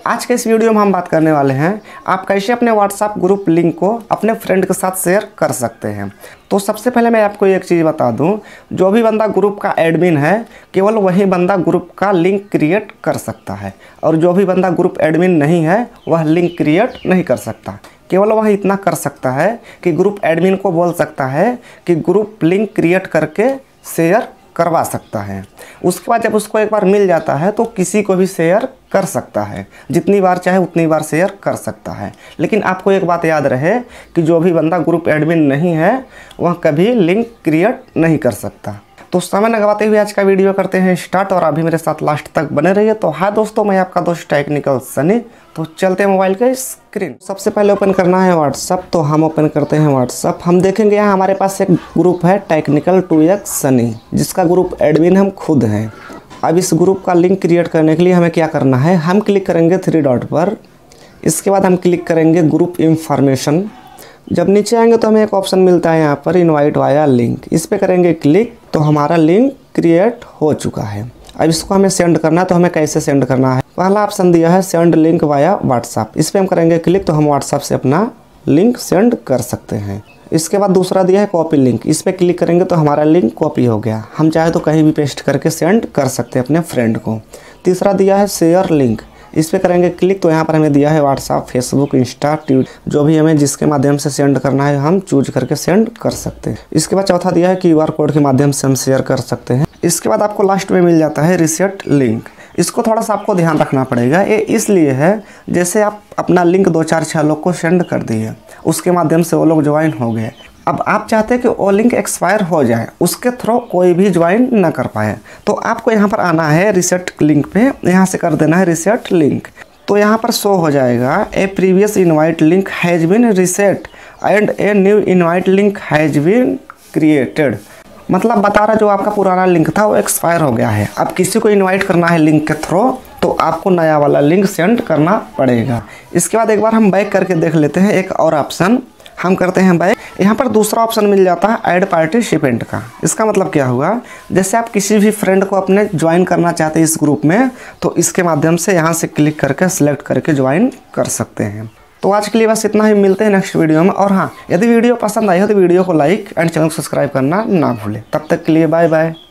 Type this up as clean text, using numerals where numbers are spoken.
आज के इस वीडियो में हम बात करने वाले हैं आप कैसे अपने व्हाट्सएप ग्रुप लिंक को अपने फ्रेंड के साथ शेयर कर सकते हैं। तो सबसे पहले मैं आपको एक चीज़ बता दूं, जो भी बंदा ग्रुप का एडमिन है केवल वही बंदा ग्रुप का लिंक क्रिएट कर सकता है, और जो भी बंदा ग्रुप एडमिन नहीं है वह लिंक क्रिएट नहीं कर सकता। केवल वह इतना कर सकता है कि ग्रुप एडमिन को बोल सकता है कि ग्रुप लिंक क्रिएट करके शेयर करवा सकता है। उसके बाद जब उसको एक बार मिल जाता है तो किसी को भी शेयर कर सकता है, जितनी बार चाहे उतनी बार शेयर कर सकता है। लेकिन आपको एक बात याद रहे कि जो भी बंदा ग्रुप एडमिन नहीं है वह कभी लिंक क्रिएट नहीं कर सकता। तो समय न गवाते हुए आज का वीडियो करते हैं स्टार्ट, और अभी मेरे साथ लास्ट तक बने रहिए। तो हाँ दोस्तों, मैं आपका दोस्त टेक्निकल सनी। तो चलते हैं मोबाइल के स्क्रीन। सबसे पहले ओपन करना है व्हाट्सअप, तो हम ओपन करते हैं व्हाट्सअप। हम देखेंगे यहाँ हमारे पास एक ग्रुप है टेक्निकल 2x सनी, जिसका ग्रुप एडमिन हम खुद हैं। अब इस ग्रुप का लिंक क्रिएट करने के लिए हमें क्या करना है, हम क्लिक करेंगे 3 डॉट पर। इसके बाद हम क्लिक करेंगे ग्रुप इंफॉर्मेशन। जब नीचे आएंगे तो हमें एक ऑप्शन मिलता है यहाँ पर इनवाइट वाया लिंक, इस पर करेंगे क्लिक तो हमारा लिंक क्रिएट हो चुका है। अब इसको हमें सेंड करना है, तो हमें कैसे सेंड करना है। पहला ऑप्शन दिया है सेंड लिंक वाया व्हाट्सएप, इस पर हम करेंगे क्लिक तो हम व्हाट्सएप से अपना लिंक सेंड कर सकते हैं। इसके बाद दूसरा दिया है कॉपी लिंक, इस पर क्लिक करेंगे तो हमारा लिंक कॉपी हो गया। हम चाहे तो कहीं भी पेस्ट करके सेंड कर सकते हैं अपने फ्रेंड को। तीसरा दिया है शेयर लिंक, इस पर करेंगे क्लिक तो यहाँ पर हमें दिया है व्हाट्सएप, फेसबुक, इंस्टा, ट्विटर, जो भी हमें जिसके माध्यम से सेंड करना है हम चूज करके सेंड कर सकते हैं। इसके बाद चौथा दिया है QR कोड के माध्यम से हम शेयर कर सकते हैं। इसके बाद आपको लास्ट में मिल जाता है रीसेट लिंक। इसको थोड़ा सा आपको ध्यान रखना पड़ेगा, ये इसलिए है जैसे आप अपना लिंक 2 4 6 लोग को सेंड कर दिए, उसके माध्यम से वो लोग ज्वाइन हो गए। अब आप चाहते हैं कि वो लिंक एक्सपायर हो जाए, उसके थ्रू कोई भी ज्वाइन ना कर पाए, तो आपको यहाँ पर आना है रीसेट लिंक पे, यहाँ से कर देना है रीसेट लिंक। तो यहाँ पर शो हो जाएगा a previous invite link has been reset and a new invite link has been created. मतलब बता रहा जो आपका पुराना लिंक था वो एक्सपायर हो गया है। अब किसी को इनवाइट करना है लिंक के थ्रू तो आपको नया वाला लिंक सेंड करना पड़ेगा। इसके बाद एक बार हम बैक करके देख लेते हैं एक और ऑप्शन। हम करते हैं बैक, यहाँ पर दूसरा ऑप्शन मिल जाता है ऐड पार्टिसिपेंट का। इसका मतलब क्या हुआ, जैसे आप किसी भी फ्रेंड को अपने ज्वाइन करना चाहते हैं इस ग्रुप में, तो इसके माध्यम से यहाँ से क्लिक करके सिलेक्ट करके ज्वाइन कर सकते हैं। तो आज के लिए बस इतना ही, मिलते हैं नेक्स्ट वीडियो में। और हाँ, यदि वीडियो पसंद आई हो तो वीडियो को लाइक एंड चैनल को सब्सक्राइब करना ना भूलें। तब तक के लिए बाय बाय।